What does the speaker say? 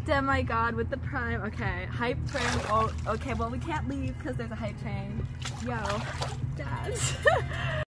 Demigod with the Prime. Okay, hype train. Oh, okay, well we can't leave because there's a hype train. Yo, dads.